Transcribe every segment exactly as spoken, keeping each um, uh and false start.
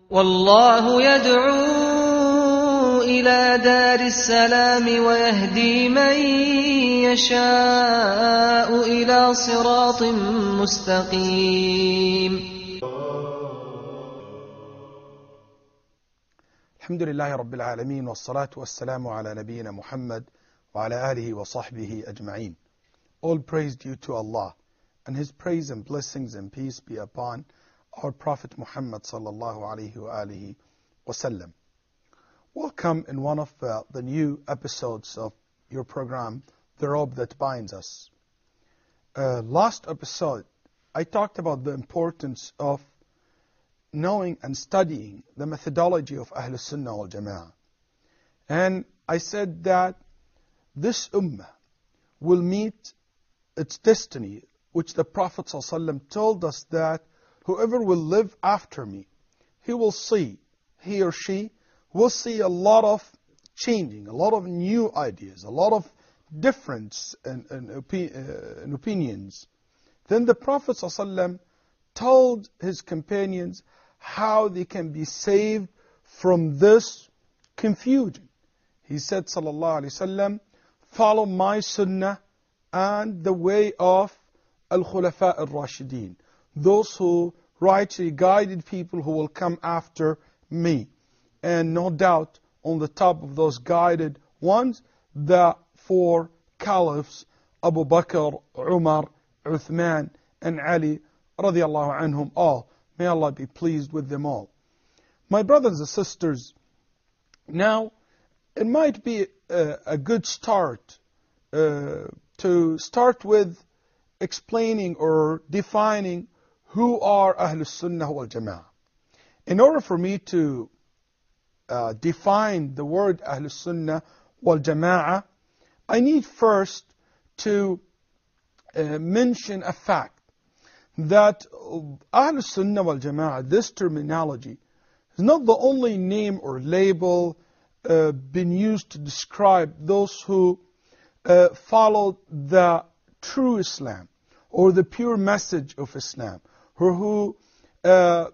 والله يدعو إلى دار السلام ويهدي من يشاء إلى صراط مستقيم. الحمد لله رب العالمين والصلاة والسلام على نبينا محمد وعلى آله وصحبه أجمعين. All praise due to Allah, and His praise and blessings and peace be upon our Prophet Muhammad sallallahu alayhi wa alihi wasallam. Welcome in one of uh, the new episodes of your program, The Rope That Binds Us. Uh, last episode, I talked about the importance of knowing and studying the methodology of Ahlus Sunnah wal Jamaa'ah. And I said that this ummah will meet its destiny, which the Prophet ﷺ told us that whoever will live after me, he will see, he or she will see a lot of changing, a lot of new ideas, a lot of difference in, in, opi uh, in opinions. Then the Prophet ﷺ told his companions how they can be saved from this confusion. He said, sallallahu alayhi wasallam, follow my sunnah and the way of al-khulafa al-rashideen, those who rightly guided people who will come after me. And no doubt, on the top of those guided ones, the four caliphs, Abu Bakr, Umar, Uthman, and Ali, radiallahu anhum all. May Allah be pleased with them all. My brothers and sisters, now it might be a, a good start uh, to start with explaining or defining who are Ahlus Sunnah wal Jamaa'ah. In order for me to uh, define the word Ahlus Sunnah wal Jamaa'ah, I need first to uh, mention a fact that Ahlus Sunnah wal Jamaa'ah, this terminology, is not the only name or label uh, been used to describe those who uh, follow the true Islam or the pure message of Islam, or who uh,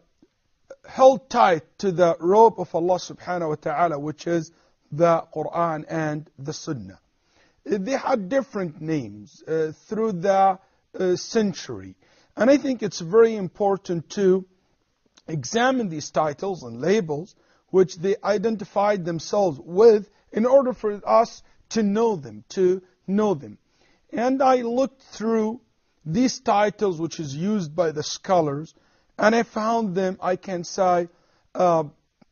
held tight to the rope of Allah subhanahu wa ta'ala, which is the Quran and the Sunnah. They had different names uh, through the uh, century. And I think it's very important to examine these titles and labels which they identified themselves with in order for us to know them, to know them. And I looked through these titles which is used by the scholars, and I found them, I can say, uh,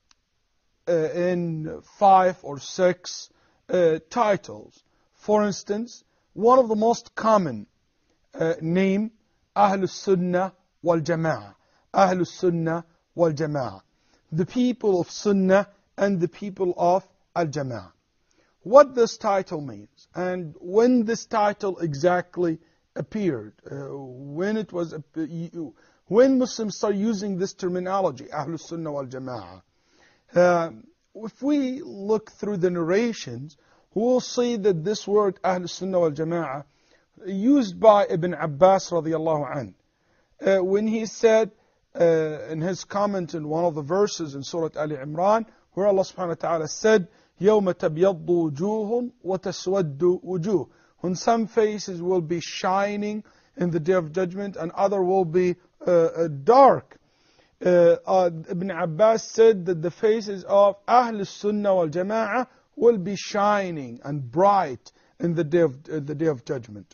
uh, in five or six uh, titles. For instance, one of the most common uh, name, Ahlus Sunnah wal Jamaa'ah. Ahlus Sunnah wal Jamaa'ah. The people of Sunnah and the people of Al-Jamaa'ah. What this title means, and when this title exactly appeared, uh, when it was, uh, when Muslims start using this terminology, Ahlus Sunnah wal Jamaa'ah. Uh, if we look through the narrations, we will see that this word Ahlus Sunnah wal Jamaa'ah used by Ibn Abbas radiallahu anh, uh, when he said uh, in his comment in one of the verses in Surah Ali Imran, where Allah subhanahu wa ta'ala said, يَوْمَ تَبْيَضُّ وُجُوهٌ وَتَسْوَدُّ وُجُوهٌ, when some faces will be shining in the Day of Judgment and other will be uh, uh, dark. Uh, uh, Ibn Abbas said that the faces of Ahlus Sunnah wal Jamaa'ah will be shining and bright in the Day of, uh, the Day of Judgment.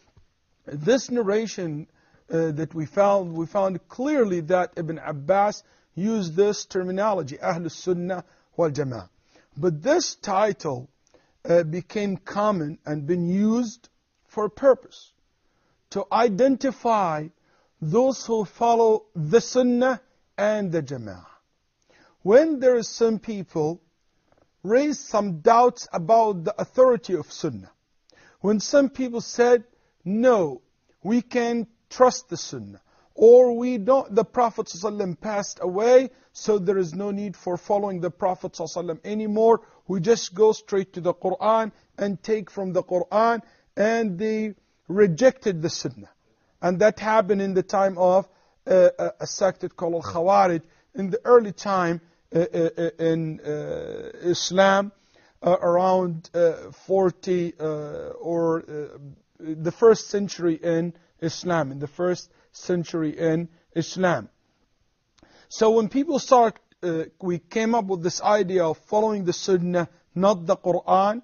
This narration uh, that we found, we found clearly that Ibn Abbas used this terminology, Ahlus Sunnah wal Jamaa'ah. But this title uh, became common and been used for a purpose, to identify those who follow the Sunnah and the Jama'ah. When there is some people raise some doubts about the authority of Sunnah, when some people said, no, we can trust the Sunnah, or we don't, the Prophet ﷺ passed away, so there is no need for following the Prophet ﷺ anymore, we just go straight to the Quran and take from the Quran, and they rejected the Sunnah. And that happened in the time of uh, a sect called Al-Khawarij. in the early time uh, uh, in uh, Islam, uh, around uh, forty uh, or uh, the first century in Islam, in the first century in Islam. So when people start, uh, we came up with this idea of following the Sunnah, not the Quran.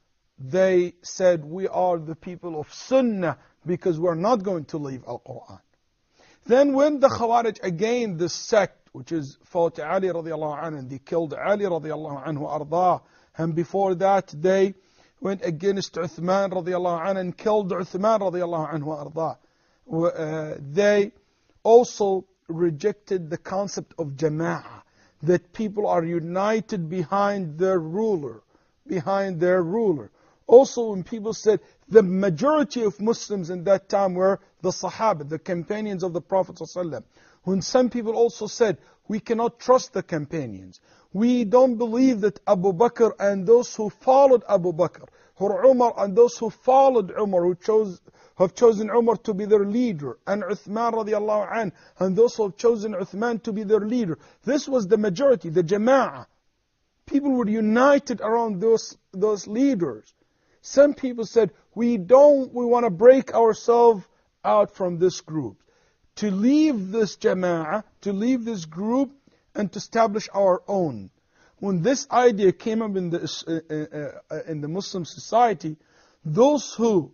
They said, we are the people of Sunnah because we're not going to leave Al-Quran. Then when the Khawarij, again this sect, which is fought Ali radiallahu anhu, and they killed Ali radiallahu anhu ardah, and before that they went against Uthman radiallahu anhu and killed Uthman radiallahu anhu ardah. Uh, they also rejected the concept of Jamaa'ah, that people are united behind their ruler, behind their ruler. Also, when people said the majority of Muslims in that time were the Sahaba, the companions of the Prophet ﷺ. When some people also said, we cannot trust the companions. We don't believe that Abu Bakr and those who followed Abu Bakr, or Umar and those who followed Umar, who chose, have chosen Umar to be their leader, and Uthman radiallahu anh, and those who have chosen Uthman to be their leader. This was the majority, the Jamaa'ah. People were united around those, those leaders. Some people said, we don't, we want to break ourselves out from this group. To leave this Jama'ah, to leave this group, and to establish our own. When this idea came up in the, uh, uh, uh, in the Muslim society, those who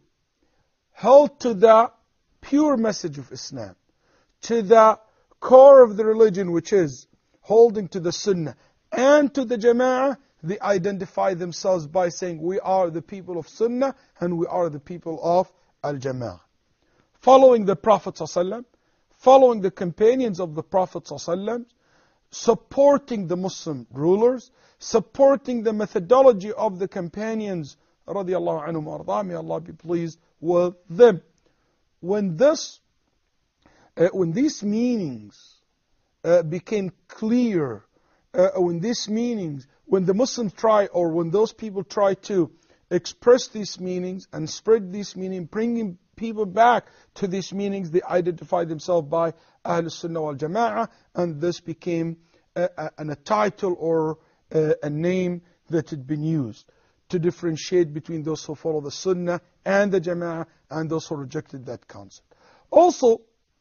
held to the pure message of Islam, to the core of the religion, which is holding to the Sunnah, and to the Jama'ah, they identify themselves by saying, we are the people of Sunnah and we are the people of Al-Jama'ah. Following the Prophet ﷺ, following the companions of the Prophet ﷺ, supporting the Muslim rulers, supporting the methodology of the companions, radiallahu anhum arda, may Allah be pleased with them. When this, uh, when these meanings uh, became clear, uh, when these meanings When the Muslims try, or when those people try to express these meanings and spread these meanings, bringing people back to these meanings, they identify themselves by Ahlus Sunnah wal Jamaa'ah, and this became a, a, a title or a, a name that had been used to differentiate between those who follow the Sunnah and the Jamaa'ah and those who rejected that concept. Also,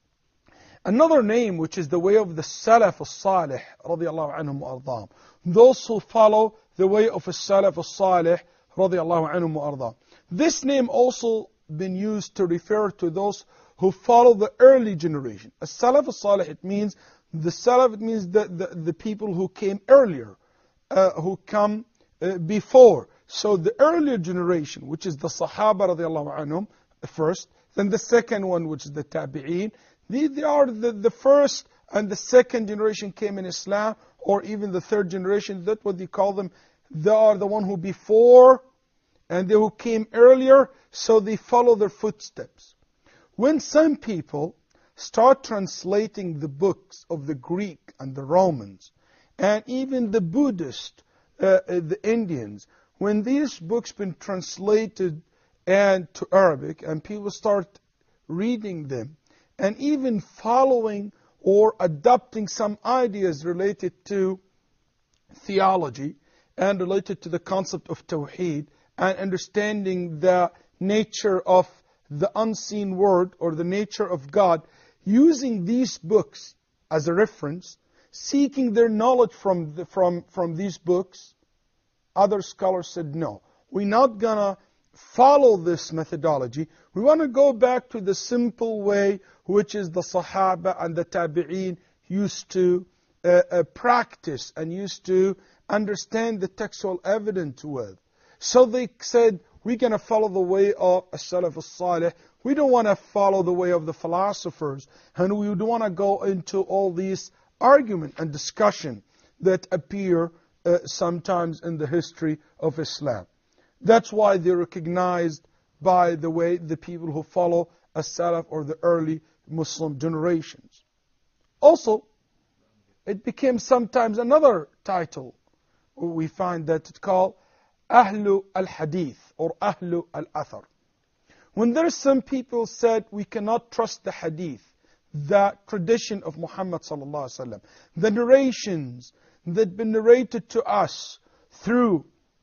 another name, which is the way of the Salaf al-Salih, radiallahu anhum wa ardahum. Those who follow the way of the Salaf al-Salih, radiallahu anhum wa ardahum. This name also been used to refer to those who follow the early generation. A Salaf al-Salih, it means, the Salaf, it means the, the, the people who came earlier, uh, who come uh, before. So the earlier generation, which is the Sahaba, radiallahu anhum, first, then the second one, which is the Tabi'een, They, they are the, the first and the second generation came in Islam, or even the third generation. That's what they call them. They are the one who before and they who came earlier, so they follow their footsteps. When some people start translating the books of the Greek and the Romans, and even the Buddhist, uh, the Indians, when these books been translated and to Arabic, and people start reading them, and even following or adopting some ideas related to theology and related to the concept of Tawheed and understanding the nature of the unseen word or the nature of God, using these books as a reference, seeking their knowledge from, the, from, from these books, other scholars said, no, we're not going to follow this methodology. We want to go back to the simple way which is the Sahaba and the Tabi'een used to uh, uh, practice and used to understand the textual evidence with. So they said, we're going to follow the way of As-Salaf al-Salih. We don't want to follow the way of the philosophers. And we don't want to go into all these argument and discussion that appear uh, sometimes in the history of Islam. That's why they're recognized by the way the people who follow As-Salaf or the early Muslim generations. Also, it became sometimes another title. We find that it's called Ahlu al-Hadith or Ahlu al-Athar. When there's some people said we cannot trust the Hadith, the tradition of Muhammad sallallahu alaihi wasallam, the narrations that been narrated to us through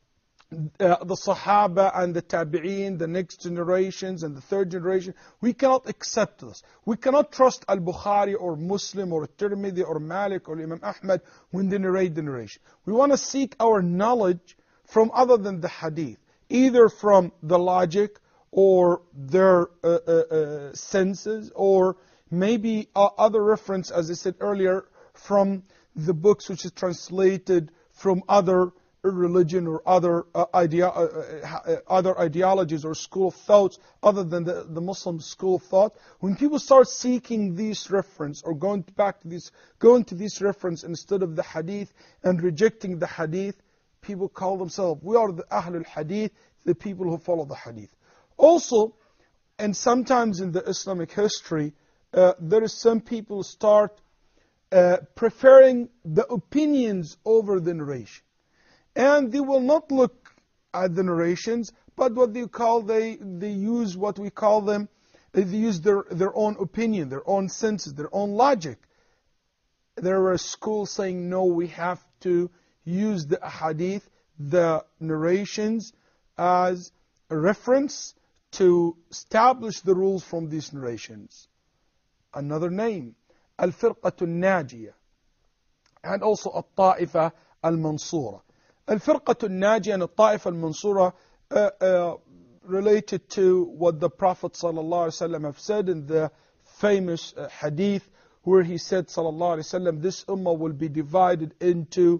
uh, the Sahaba and the Tabi'een, the next generations and the third generation, we cannot accept this. We cannot trust Al-Bukhari or Muslim or Tirmidhi or Malik or Imam Ahmad when they narrate the narration. We want to seek our knowledge from other than the hadith, either from the logic or their uh, uh, uh, senses, or maybe uh, other reference, as I said earlier, from the books which is translated from other religion or other uh, idea, uh, uh, other ideologies or school of thoughts other than the, the Muslim school of thought. When people start seeking these reference or going back to this, going to this reference instead of the hadith and rejecting the hadith, people call themselves, we are the Ahlul Hadith, the people who follow the hadith. Also, and sometimes in the Islamic history, uh, there is some people start uh, preferring the opinions over the narration. And they will not look at the narrations, but what they call, they, they use what we call them, they use their, their own opinion, their own senses, their own logic. There are schools saying, no, we have to use the hadith, the narrations, as a reference to establish the rules from these narrations. Another name, Al-Firqatu Najiyah, and also Al-Ta'ifa Al-Mansura. Al-Firqatu Najiyah and Al-Ta'ifa Al-Mansura uh, uh, related to what the Prophet ﷺ have said in the famous uh, hadith where he said ﷺ, this ummah will be divided into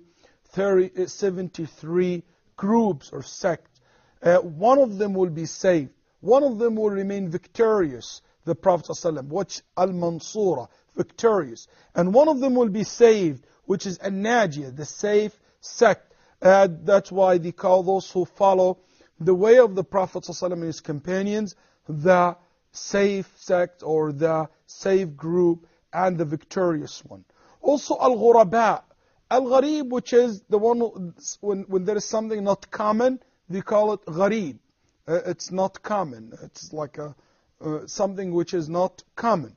seventy-three groups or sects. Uh, one of them will be saved. One of them will remain victorious, the Prophet ﷺ, which Al-Mansura, victorious. And one of them will be saved, which is An-Najiyah, the safe sect. Uh, that's why they call those who follow the way of the Prophet ﷺ and his companions the safe sect or the safe group and the victorious one. Also Al-Ghuraba, Al-Gharib, which is the one who, when, when there is something not common, they call it Gharib. Uh, it's not common. It's like a, uh, something which is not common.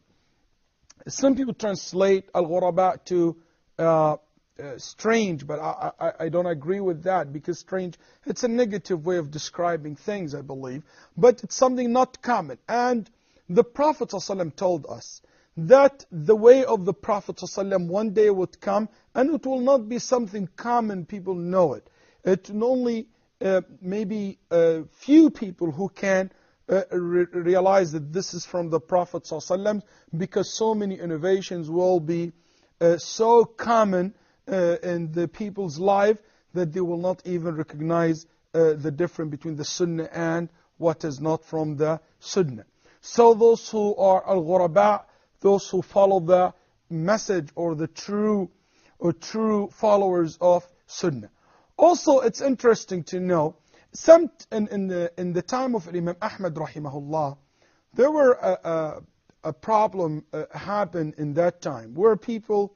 Some people translate Al-Ghuraba to uh, uh, strange, but I, I, I don't agree with that, because strange, it's a negative way of describing things, I believe. But it's something not common. And the Prophet ﷺ told us that the way of the Prophet ﷺ one day would come, and it will not be something common, people know it. It will only uh, maybe a few people who can uh, re realize that this is from the Prophet ﷺ, because so many innovations will be uh, so common uh, in the people's life that they will not even recognize uh, the difference between the Sunnah and what is not from the Sunnah. So those who are al-ghuraba, those who follow the message or the true or true followers of Sunnah. Also, it's interesting to know, some in, in, the, in the time of Imam Ahmad rahimahullah, there were a, a, a problem uh, happened in that time where people,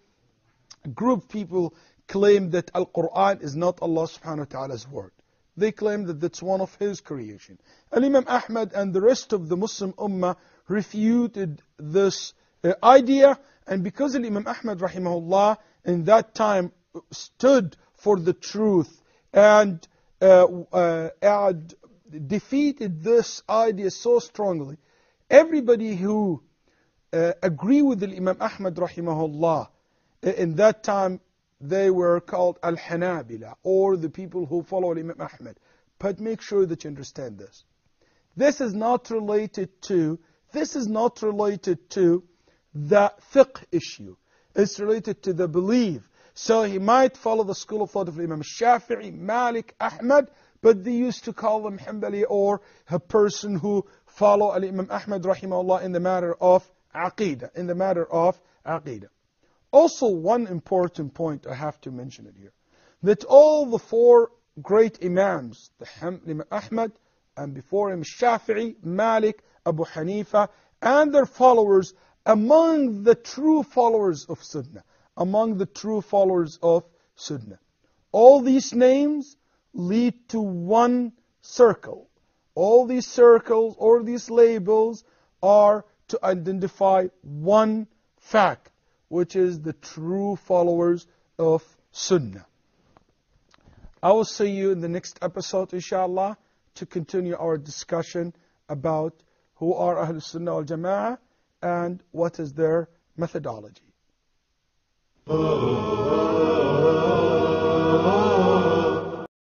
a group of people claimed that Al-Quran is not Allah subhanahu wa ta'ala's word. They claim that that's one of His creation. And Imam Ahmad and the rest of the Muslim Ummah refuted this uh, idea. And because Imam Ahmad rahimahullah in that time stood for the truth and, uh, uh, and defeated this idea so strongly, everybody who uh, agree with the Imam Ahmad rahimahullah in that time, they were called Al-Hanabila, or the people who follow Imam Ahmad. But make sure that you understand this. This is not related to, this is not related to the fiqh issue. It's related to the belief. So he might follow the school of thought of Imam Shafi'i, Malik, Ahmad, but they used to call them Hanbali, or a person who follow Imam Ahmad rahimahullah in the matter of Aqidah, in the matter of Aqidah. Also, one important point I have to mention it here, that all the four great Imams, the Imam Ahmad, and before him Shafi'i, Malik, Abu Hanifa, and their followers, among the true followers of Sunnah, among the true followers of Sunnah. All these names lead to one circle. All these circles or these labels are to identify one fact, which is the true followers of Sunnah. I will see you in the next episode, inshallah, to continue our discussion about who are Ahlus Sunnah wal Jamaa'ah and what is their methodology. Oh.